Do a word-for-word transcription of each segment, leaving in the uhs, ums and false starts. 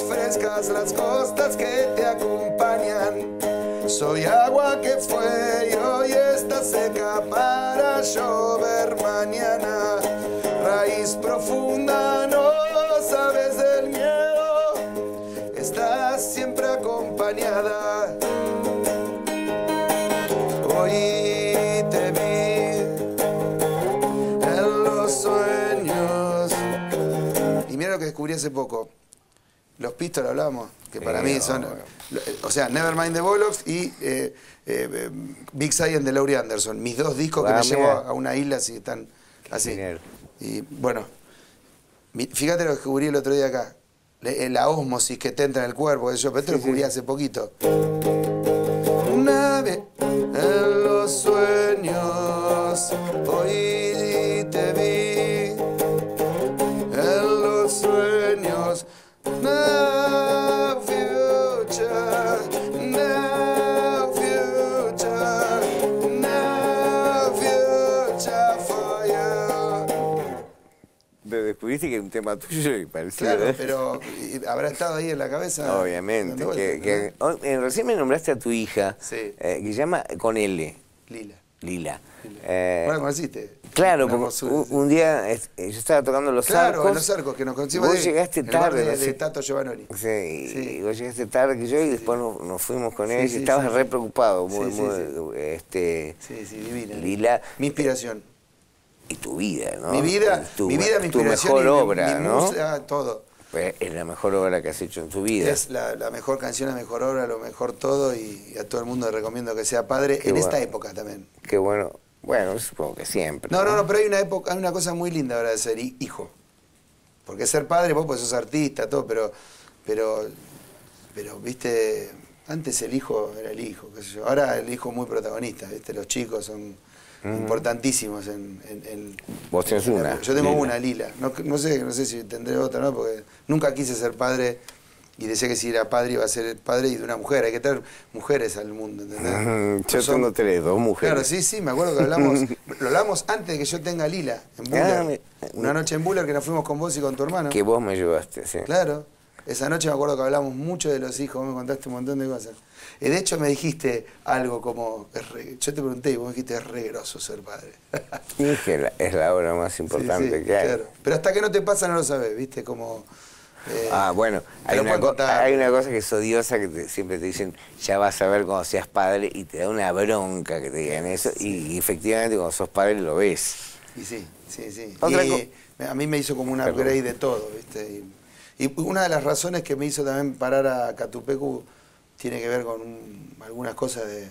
frescas las costas que te acompañan. Soy agua que fue y hoy está seca para llover mañana. Raíz profunda, no sabes del miedo, estás siempre acompañada. Hoy te vi en los sueños. Y mira lo que descubrí hace poco. Los Pistols hablamos, que para sí, mí son... No, no. O sea, Nevermind the Bollocks y eh, eh, Big Science de Laurie Anderson. Mis dos discos ah, que me mira. llevo a una isla así, están así. Dinero. Y bueno, fíjate lo que descubrí el otro día acá. La ósmosis que te entra en el cuerpo, eso, pero esto sí, lo descubrí sí. hace poquito. Una vez en los sueños, hoy te vi en los sueños. No future, no future, no future for you. Pero descubriste que es un tema tuyo y parecido. Claro, ¿eh? pero habrá estado ahí en la cabeza. Obviamente. Que, que, ¿no? que, recién me nombraste a tu hija, sí. eh, que se llama con L. Lila. Lila. Lila. Eh, ¿Bueno conociste? Claro, porque un, un día es, yo estaba tocando los claro, arcos. Claro, en los arcos, que nos conocimos. Vos llegaste tarde. De, no sé, de Tato Giovanoli. Sí, sí, y vos llegaste tarde que yo y después sí. nos, nos fuimos con él sí, y estabas sí, re preocupado. Muy, sí, muy, sí. Este, sí, sí, divina. Lila. Mi inspiración. Y tu vida, ¿no? Mi vida, tu, mi vida, mi tu inspiración. mejor y obra, mi, mi ¿no? Música, todo. Pues es la mejor obra que has hecho en tu vida. Es la, la mejor canción, la mejor obra, lo mejor todo y, y a todo el mundo le recomiendo que sea padre Qué en bueno. esta época también. Qué bueno. Bueno, supongo que siempre. No, no, no, pero hay una época, hay una cosa muy linda ahora de ser hijo. Porque ser padre, vos pues sos artista, todo, pero, pero, pero, viste, antes el hijo era el hijo, qué sé yo. Ahora el hijo es muy protagonista, viste, los chicos son uh-huh. importantísimos en, en, en... Vos tenés en, una. Yo tengo Lila. una, Lila. No, no sé, no sé si tendré otra, ¿no? Porque nunca quise ser padre. Y decía que si era padre iba a ser padre y de una mujer. Hay que traer mujeres al mundo, ¿entendés? Mm, yo son... tengo tres, dos mujeres. Claro, sí, sí, me acuerdo que hablamos, lo hablamos antes de que yo tenga Lila, en Buller. Ah, me... Una noche en Buller que nos fuimos con vos y con tu hermano. Que vos me llevaste, sí. Claro. Esa noche me acuerdo que hablamos mucho de los hijos, vos me contaste un montón de cosas. Y de hecho me dijiste algo como, es re... yo te pregunté y vos me dijiste, es re groso ser padre. Dije, es la obra más importante sí, sí, que hay. Claro. Pero hasta que no te pasa no lo sabés, ¿viste? Como... Eh, ah, bueno, hay una, hay una cosa que es odiosa que te, siempre te dicen, ya vas a ver cuando seas padre y te da una bronca que te digan eso sí. y efectivamente cuando sos padre lo ves. Y sí, sí, sí. Otra y a mí me hizo como un upgrade de todo, ¿viste? Y, y una de las razones que me hizo también parar a Catupecu tiene que ver con un, algunas cosas de,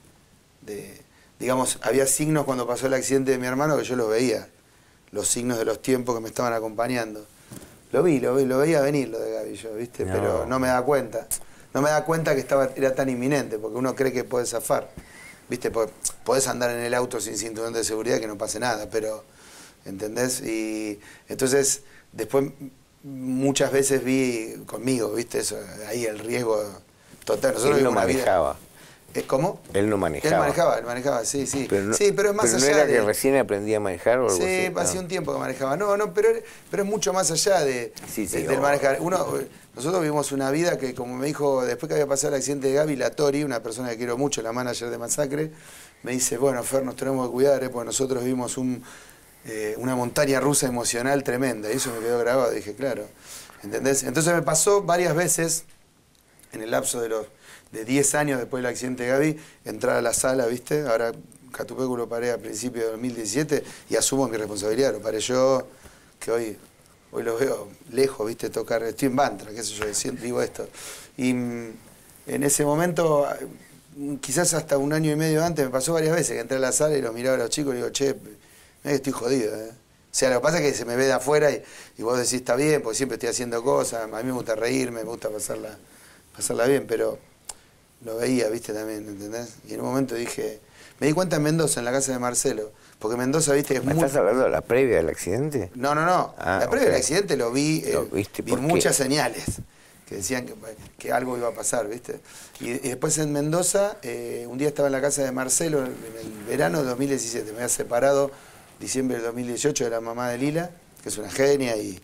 de, digamos, había signos cuando pasó el accidente de mi hermano que yo los veía, los signos de los tiempos que me estaban acompañando. Lo vi, lo vi, lo veía venir lo de Gaby yo, ¿viste? No. Pero no me da cuenta. No me da cuenta que estaba, era tan inminente, porque uno cree que puede zafar. ¿Viste? Podés andar en el auto sin cinturón de seguridad que no pase nada, pero... ¿Entendés? Y entonces, después muchas veces vi conmigo, ¿viste? Eso, ahí el riesgo total. Nosotros Él no manejaba. Vida... ¿Cómo? Él no manejaba. Él manejaba, él manejaba, sí, sí. Pero no, sí, pero es más pero allá ¿no era de... que recién aprendía a manejar o algo sí, así? Sí, hacía no. un tiempo que manejaba. No, no, pero, pero es mucho más allá de, sí, sí, de, del manejar. Uno, nosotros vivimos una vida que, como me dijo, después que había pasado el accidente de Gaby, la Tori, una persona que quiero mucho, la manager de Masacre, me dice, bueno, Fer, nos tenemos que cuidar, ¿eh? Porque nosotros vimos un, eh, una montaña rusa emocional tremenda. Y eso me quedó grabado, dije, claro. ¿Entendés? Entonces me pasó varias veces, en el lapso de los... de diez años después del accidente de Gaby, entrar a la sala, ¿viste? Ahora Catupecu lo paré a principios de dos mil diecisiete y asumo mi responsabilidad, lo paré yo, que hoy, hoy lo veo lejos, ¿viste? Tocar, estoy en Bantra, qué sé yo, siempre digo esto. Y en ese momento, quizás hasta un año y medio antes, me pasó varias veces que entré a la sala y los miraba a los chicos y digo, che, mirá que estoy jodido, ¿eh? O sea, lo que pasa es que se me ve de afuera y, y vos decís, está bien, porque siempre estoy haciendo cosas, a mí me gusta reírme, me gusta pasarla, pasarla bien, pero... lo veía, viste, también, ¿entendés? Y en un momento dije... Me di cuenta en Mendoza, en la casa de Marcelo. Porque Mendoza, viste, es ¿Me muy... ¿Estás hablando de la previa del accidente? No, no, no. Ah, la previa okay. del accidente lo vi... Eh, ¿Lo viste? vi ¿Por muchas qué? señales que decían que, que algo iba a pasar, viste. Y, y después en Mendoza, eh, un día estaba en la casa de Marcelo, en el verano de dos mil diecisiete. Me había separado diciembre del dos mil dieciocho de la mamá de Lila, que es una genia y...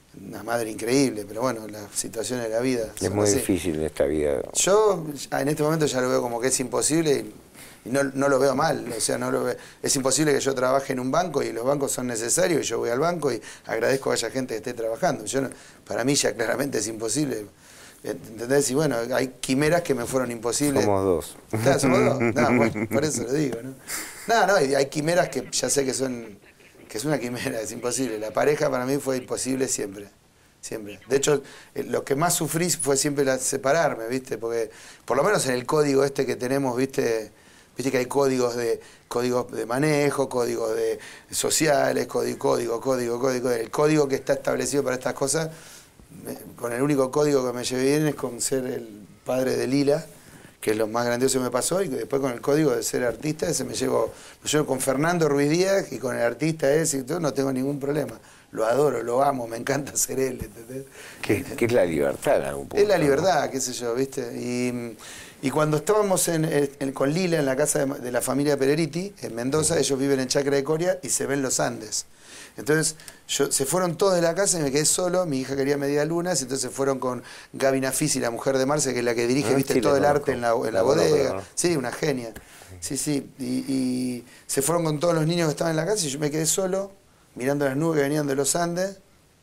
una madre increíble, pero bueno, las situaciones de la vida. Es muy así. Difícil esta vida. Yo en este momento ya lo veo como que es imposible y, y no, no lo veo mal, o sea, no lo veo, es imposible que yo trabaje en un banco y los bancos son necesarios y yo voy al banco y agradezco a haya gente que esté trabajando. Yo no, para mí ya claramente es imposible. ¿Entendés? Y bueno, hay quimeras que me fueron imposibles. Somos dos. Claro, somos dos. No, bueno, por eso lo digo, ¿no? No, no, hay quimeras que ya sé que son, que es una quimera, es imposible. La pareja para mí fue imposible siempre, siempre. De hecho, lo que más sufrí fue siempre la, separarme, ¿viste? Porque, por lo menos en el código este que tenemos, ¿viste? Viste que hay códigos de códigos de manejo, códigos de sociales, código, código, código, código. El código que está establecido para estas cosas, con el único código que me llevé bien es con ser el padre de Lila, que es lo más grandioso que me pasó, y que después con el código de ser artista, ese me llevo, me llevo con Fernando Ruiz Díaz y con el artista ese y todo, no tengo ningún problema. Lo adoro, lo amo, me encanta ser él, ¿entendés? Que, que es la libertad, algún punto, es la libertad, ¿no? Qué sé yo, ¿viste? Y, y cuando estábamos en, en, con Lila en la casa de, de la familia Pereriti, en Mendoza, ellos viven en Chacra de Coria y se ven los Andes. Entonces, yo, se fueron todos de la casa y me quedé solo, mi hija quería media lunas, entonces se fueron con Gaby Nafisi, la mujer de Marce, que es la que dirige, ah, viste, sí, todo el arte en la, en la, la bodega. No. Sí, una genia. Sí, sí. Y, y se fueron con todos los niños que estaban en la casa y yo me quedé solo, mirando las nubes que venían de los Andes,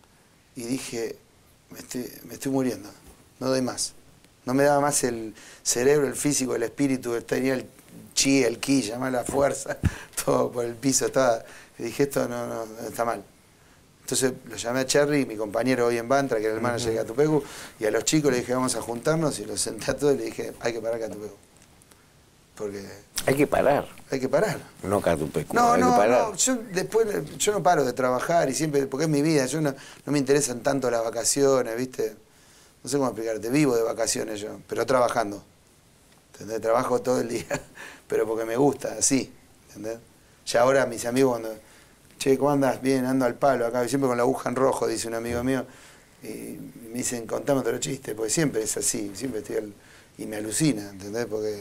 y dije, me estoy, me estoy muriendo, no doy más. No me daba más el cerebro, el físico, el espíritu, tenía el chi, el ki, llamar la fuerza, todo por el piso, estaba... Y dije, esto no, no, no está mal. Entonces lo llamé a Cherry, mi compañero hoy en Bantra, que era el manager de Catupecu, y a los chicos les dije, vamos a juntarnos, y los senté a todos y les dije, hay que parar Catupecu. Porque... Hay que parar. Hay que parar. No Catupecu, no, hay no, que parar. No, yo después, yo no paro de trabajar, y siempre, porque es mi vida, yo no, no me interesan tanto las vacaciones, ¿viste? No sé cómo explicarte, vivo de vacaciones yo, pero trabajando. ¿Entendés? Trabajo todo el día, pero porque me gusta, así, ¿entendés? Ya ahora mis amigos cuando... Che, ¿cómo andas? Bien, ando al palo acá, siempre con la aguja en rojo, dice un amigo mío. Y me dicen, contame otro chiste, porque siempre es así, siempre estoy al... Y me alucina, ¿entendés? Porque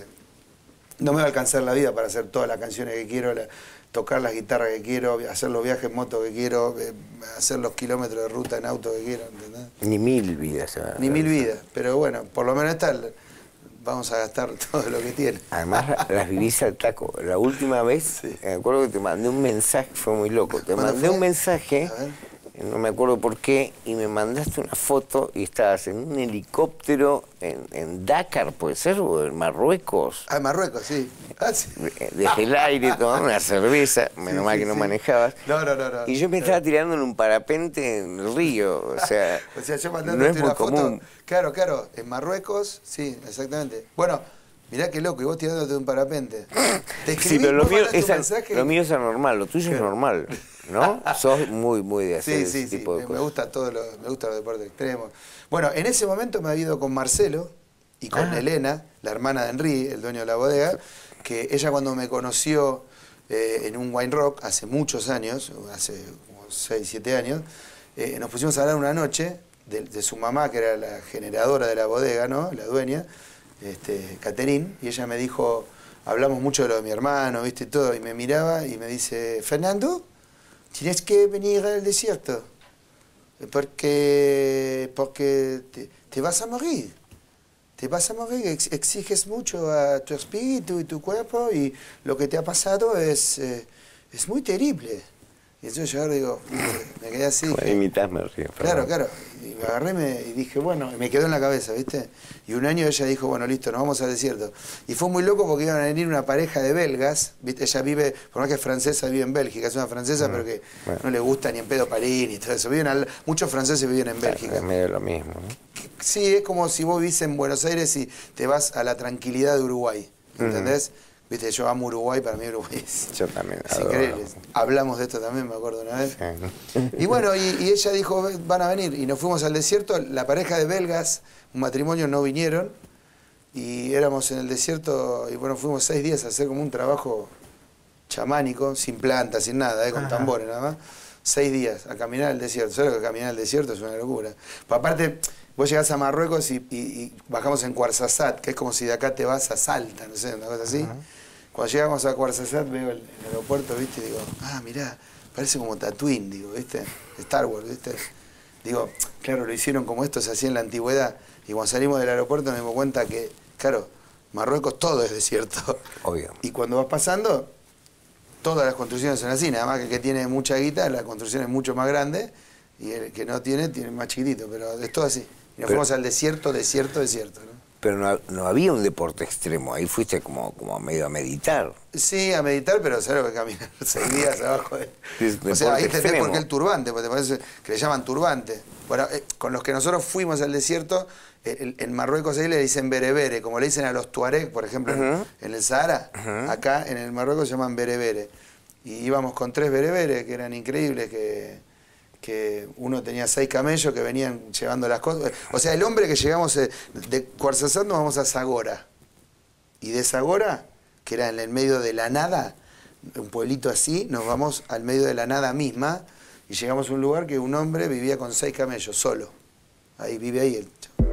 no me va a alcanzar la vida para hacer todas las canciones que quiero, la... tocar las guitarras que quiero, hacer los viajes en moto que quiero, eh, hacer los kilómetros de ruta en auto que quiero, ¿entendés? Ni mil vidas. ¿Sabes? Ni mil vidas, pero bueno, por lo menos esta... Vamos a gastar todo lo que tiene. Además, las vivís al taco. La última vez, sí. Me acuerdo que te mandé un mensaje, fue muy loco. Te mandé fue? un mensaje, no me acuerdo por qué, y me mandaste una foto y estabas en un helicóptero en, en Dakar, ¿puede ser? O en Marruecos. Ah, en Marruecos, sí. Ah, sí. Desde el aire, tomando una cerveza, menos sí, mal sí, que no sí. manejabas. No, no, no, no. Y yo me estaba tirando en un parapente en el río, o sea, o sea yo no es muy una común. Foto. Claro, claro, en Marruecos, sí, exactamente. Bueno, mirá qué loco, y vos tirándote de un parapente. Te escribí, sí, pero lo mío, es mensaje... lo mío es anormal, lo tuyo es normal, ¿no? Sos muy, muy de hacer sí, sí, ese sí, tipo de me, cosas. Me gusta todo lo, me gustan los deportes extremos. Bueno, en ese momento me había ido con Marcelo y con ah. Elena, la hermana de Henry, el dueño de la bodega, que ella cuando me conoció eh, en un wine rock hace muchos años, hace como seis, siete años, eh, nos pusimos a hablar una noche de, de su mamá, que era la generadora de la bodega, ¿no? La dueña, este, Caterín, y ella me dijo, hablamos mucho de lo de mi hermano, ¿viste? Y todo, y me miraba y me dice, Fernando, tienes que venir al desierto, porque, porque te, te vas a morir. Te vas a morir, Ex exiges mucho a tu espíritu y tu cuerpo y lo que te ha pasado es, eh, es muy terrible. Y entonces yo ahora digo, me quedé así. Dije, imitarme, río, claro, claro. Y me agarré me, y dije, bueno, y me quedó en la cabeza, ¿viste? Y un año ella dijo, bueno, listo, nos vamos al desierto. Y fue muy loco porque iban a venir una pareja de belgas, ¿viste? Ella vive, por más que es francesa, vive en Bélgica, es una francesa, uh-huh. pero que bueno. no le gusta ni en pedo París ni todo eso. Viven al, muchos franceses viven en Bélgica. Es medio lo mismo, ¿no? Sí, es como si vos vivís en Buenos Aires y te vas a la tranquilidad de Uruguay, ¿entendés? Uh-huh. Viste, yo amo Uruguay, para mí Uruguay es, yo también es increíble. Hablamos de esto también, me acuerdo una vez. Sí. Y bueno, y, y ella dijo, van a venir. Y nos fuimos al desierto, la pareja de belgas, un matrimonio, no vinieron. Y éramos en el desierto, y bueno, fuimos seis días a hacer como un trabajo chamánico, sin plantas, sin nada, ¿eh? Con Ajá. tambores nada más. Seis días a caminar el desierto. ¿Sabes lo que caminar el desierto? Es una locura. Pero aparte, vos llegás a Marruecos y, y, y bajamos en Ouarzazate, que es como si de acá te vas a Salta, no sé, una cosa así. Uh-huh. Cuando llegamos a Ouarzazate veo el, el aeropuerto, ¿viste? Y digo, ah, mirá, parece como Tatooine, digo, ¿viste? Star Wars, ¿viste? Digo, claro, lo hicieron como esto se hacía en la antigüedad. Y cuando salimos del aeropuerto nos dimos cuenta que, claro, Marruecos todo es desierto. Obvio. Y cuando vas pasando, todas las construcciones son así. Nada más que el que tiene mucha guita, la construcción es mucho más grande. Y el que no tiene, tiene más chiquitito. Pero es todo así. Y nos pero, fuimos al desierto, desierto, desierto, ¿no? Pero no, no había un deporte extremo, ahí fuiste como, como medio a meditar. Sí, a meditar, pero sabes lo que caminar seis días abajo de... Es o sea, ahí entendés extremo. por qué el turbante, porque te parece que le llaman turbante. Bueno, eh, con los que nosotros fuimos al desierto, eh, en Marruecos ahí le dicen berebere, como le dicen a los tuareg, por ejemplo, uh-huh. en, en el Sahara, uh-huh. acá en el Marruecos se llaman berebere. Y íbamos con tres bereberes que eran increíbles, que... que uno tenía seis camellos que venían llevando las cosas. O sea, el hombre que llegamos de Cuarzazán nos vamos a Zagora. Y de Zagora, que era en el medio de la nada, un pueblito así, nos vamos al medio de la nada misma y llegamos a un lugar que un hombre vivía con seis camellos, solo. Ahí vive ahí el chavo.